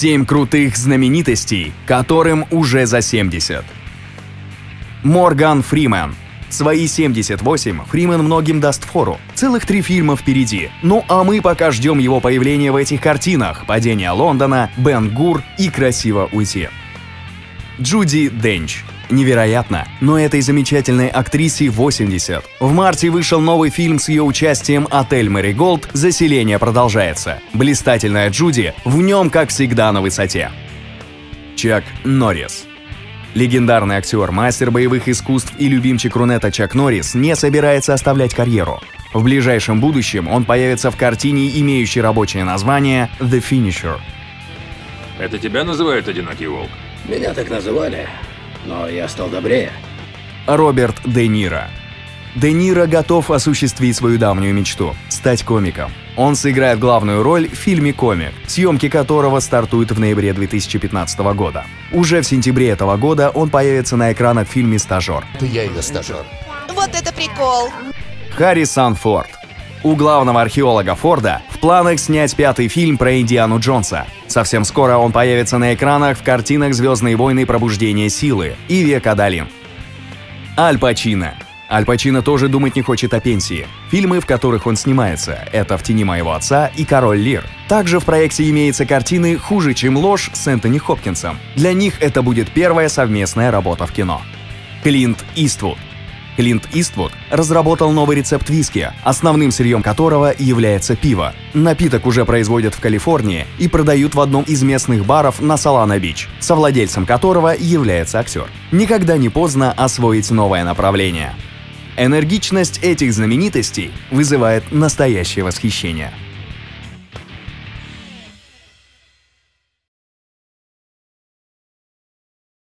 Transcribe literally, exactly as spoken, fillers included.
Семь крутых знаменитостей, которым уже за семьдесят. Морган Фриман. Свои семьдесят восемь Фриман многим даст фору. Целых три фильма впереди. Ну а мы пока ждем его появления в этих картинах: «Падение Лондона», «Бен-Гур» и «Красиво уйти». Джуди Денч. Невероятно, но этой замечательной актрисе восемьдесят. В марте вышел новый фильм с ее участием «Отель Мэриголд. Заселение продолжается». Блистательная Джуди в нем, как всегда, на высоте. Чак Норрис. Легендарный актер, мастер боевых искусств и любимчик Рунета Чак Норрис не собирается оставлять карьеру. В ближайшем будущем он появится в картине, имеющей рабочее название «The Finisher». Это тебя называют «Одинокий волк»? Меня так называли, но я стал добрее. Роберт Де Ниро. Де Ниро готов осуществить свою давнюю мечту – стать комиком. Он сыграет главную роль в фильме «Комик», съемки которого стартуют в ноябре две тысячи пятнадцатого года. Уже в сентябре этого года он появится на экранах в фильме «Стажер». Это я ее стажер. Вот это прикол! Харрисон Форд. У главного археолога Форда в планах снять пятый фильм про Индиану Джонса. Совсем скоро он появится на экранах в картинах «Звездные войны. Пробуждение силы» и «Век Адалин». Аль Пачино. Аль Пачино тоже думать не хочет о пенсии. Фильмы, в которых он снимается, это «В тени моего отца» и «Король Лир». Также в проекте имеются картины «Хуже, чем ложь» с Энтони Хопкинсом. Для них это будет первая совместная работа в кино. Клинт Иствуд. Клинт Иствуд разработал новый рецепт виски, основным сырьем которого является пиво. Напиток уже производят в Калифорнии и продают в одном из местных баров на Солана-Бич, совладельцем которого является актер. Никогда не поздно освоить новое направление. Энергичность этих знаменитостей вызывает настоящее восхищение.